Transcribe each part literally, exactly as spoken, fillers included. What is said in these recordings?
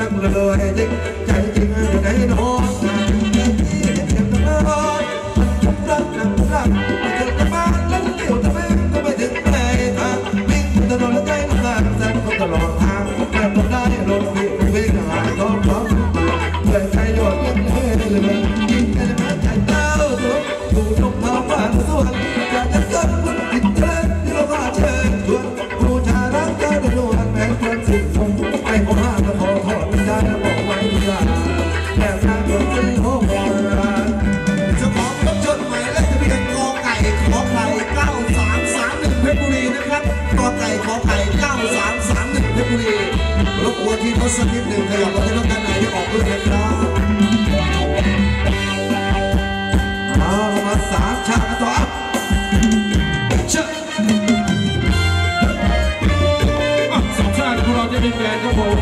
นั่งเลยจริงใจจริงอยู่ในนอนที่เห็นตลอดมันรักนั่งรักไม่เจอกับบ้านแล้วเกี่ยวทำไมก็ไม่ถึงไหนทางวิ่งตลอดแล้วใจน้ำตาแสนตลอดทางแค่ต้องได้ลงวิ่งวิ่งหายท้องท้องเลยใจหยดยังเลยเลยยิ่งกันมาใจเต้าตัวดูนกเขาบ้านสวนอยากจะเกิดคนติดเชิญที่เราพาเชิญชวนบูชารักเจ้าดวงแม้คนสิ้นคงไอ้คนห้ามแล้วขอถอดใจแล้วบอกไว้ทุกอย่างแค่ทางเดินเป็นโลกโบราณจะขอรถจดหมายเลขทะเบียนกอไก่ขอไข่เก้าสามสามหนึ่งเพชรบุรีนะครับกอไก่ขอไข่เก้าสามสามหนึ่งเพชรบุรีรบกวนที่รถสักนิดหนึ่งขยับรถให้รถด้านในที่ออกด้วยนะครับเอามาสามชาติต่อเชื่อสองชาติของเราจะเป็นแบรนด์ครับผม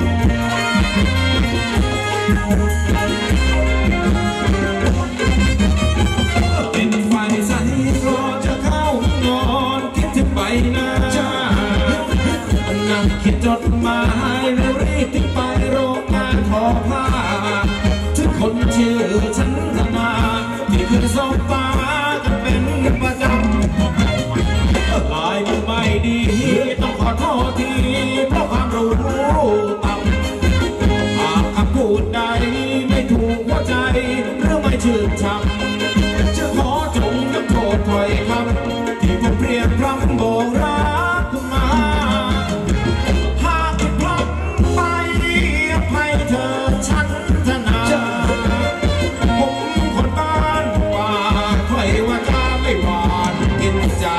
เป็นไฟใสรอจะเข้านอนคิดถึงใบหน้านั่งคิดจดหมายแล้วรีบทิ้งไปโรงงานทอผ้าทุกคนชื่อฉันธนาที่คือสอบฟ้ากันเป็นประจำลายมือไม่ดีต้องขอโทษทีเพราะความรู้ต่ำหากคำพูดใดไม่ถูกหัวใจหรือไม่ชื่นชมจะขอจงยกโทษถ้อยคำที่ผมเปรียบพร่ำบอกรักคุณมาหากผิดพลั้งไปให้เธอฉันธนาผมคนบ้านว่าใครว่าจะไม่หวานกินใจ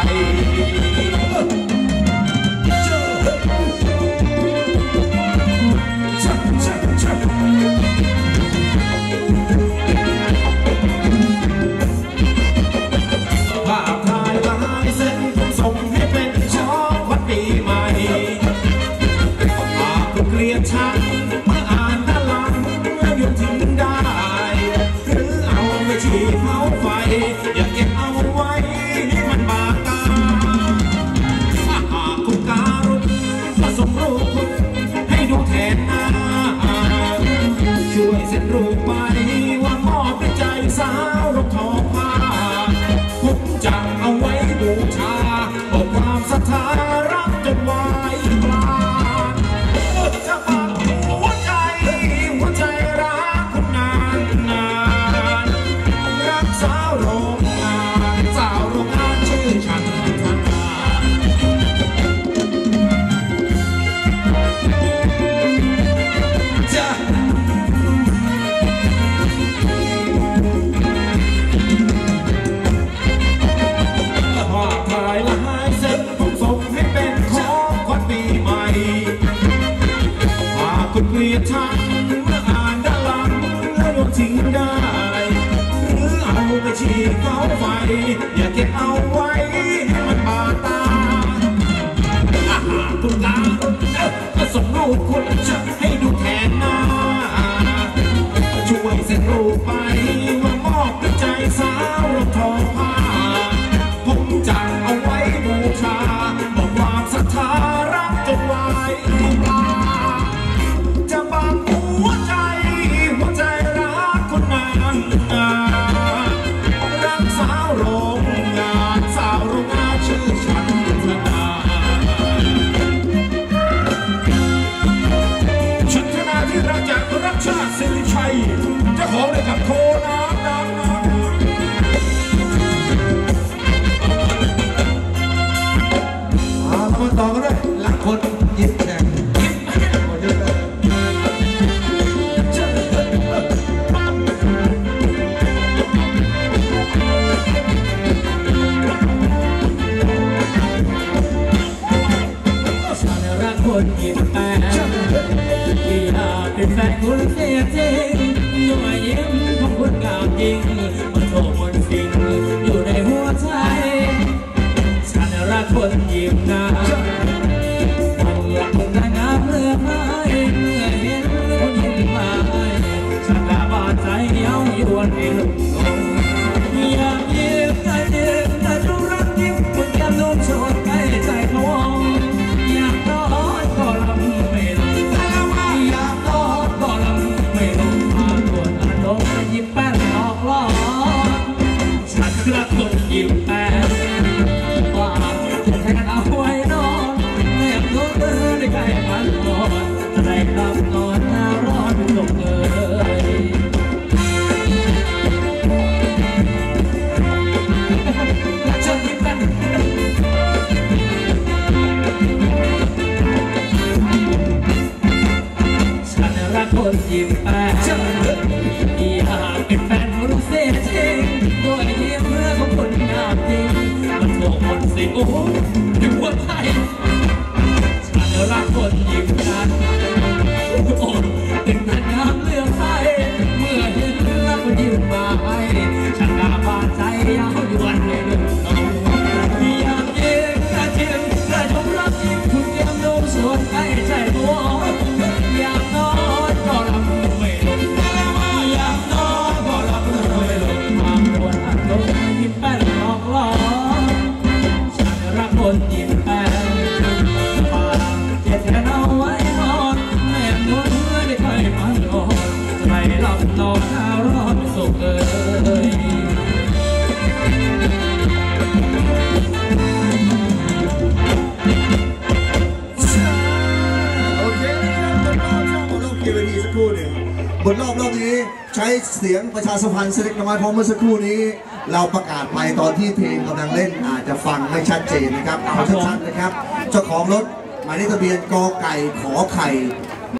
ภาพถ่ายลายเส้นส่งให้เป็นของขวัญปีใหม่หากคุณเกลียดฉันเมื่ออ่านด้านหลังแล้วหยุดทิ้งได้หรือเอาไปฉีดเผาไฟอย่าเก็บเอาไว้ให้มันบาดตาถ้าหากคุณการุณมาส่งรูปคุณให้ดูแทนหน้าช่วยเซ็นรูปไปว่ามอบด้วยใจสาวรบทองผ้าผมจะเอาไว้บูชาบอกความศรัทธารักจนวายปลาจะฝากหัวใจหัวใจรักคุณนานนานรักสาวโรงงานสาวโรงงานชื่อฉันธนาจะภาพถ่ายลายเส้นผมส่งให้เป็นของขวัญปีใหม่หากคุณเกลียดฉันเมื่ออ่านด้านหลังแล้วโดนทิ้งได้หรือเอาไปฉีดเผาไฟอย่าเก็บเอาไว้ให้มันบาดตาอาหารทุกการก็ส่งรูปคุณจะให้ดูแทนหน้าช่วยเซ็นรูปไปว่ามอบด้วยใจสาวรบทองผ้าผมจะเอาไว้บูชาบอกความศรัทธารักจนวายปลาจะบังหัวใจหัวใจรักคนนานรักสาวโรงงานสาวโรงงานชื่อฉันธนาฉันธนาที่รักจากรักชาติสิริชัยจะขอเลยกับโคน้ำน้ำน้ำมาต่อกันด้วยหลักคนยิ้มแฉ่งหมดเยอะเลยฉันรักคนยิ้มแป้งที่อยากเป็นแฟนคุณเสียจริงยังไม่ยิ้มของคุณงามจริงมันโทรมันฟิงอยู่ในหัวใจฉันรักคนยิ้มนะมันอยากคนงามเลือกไม้เมื่อเห็นคนยิ้มมาฉันละบาดใจเย้ายวนให้ลุกลงอยากยิ้มได้ยิ้มแต่ดูรักยิ้มคุณแก้มนุ่มโชดใกล้ใจเขาอยากน้อยก็ลำไม่ลงอยากน้อยยิ้มแป้งอยากเป็นแฟนคนเสียจริงด้วยยิ้มเมื่อของคนงามจริงมันโผล่หมดสิโอ้ดูว่าไทยฉันรักคนยิ้มกันโอ้ถึงนั้นงามเลือกใครเมื่อเห็นรักคนยิ้มมาให้ฉันกล้าบาดใจยาวอยู่วันหนึ่งอยากยิ้มกระชิมกระชมรักยิ้มคุณเยี่ยมดูสวยใกล้ใจตัวอยากนอนก็หลับไม่ลงอยากนอนก็หลับไม่ลงมาปวดอัดลมยิ้มแป้นหลอกล่อฉันรักคนยิ้มแป้นปากเจ็บแค่เอาไว้นอนแนบนวลเมื่อได้ใครมันนอนใจหลับนอนหาวร้อนสุขเอ่ยบนรอบรอบนี้ใช้เสียงประชาสัมพันธ์เล็กน้อยเพราะเมื่อสักครู่นี้เราประกาศไปตอนที่เพลงกำลังเล่นอาจจะฟังไม่ชัดเจนนะครับขอชัดๆนะครับเจ้าของรถหมายเลขทะเบียนกอไก่ขอไข่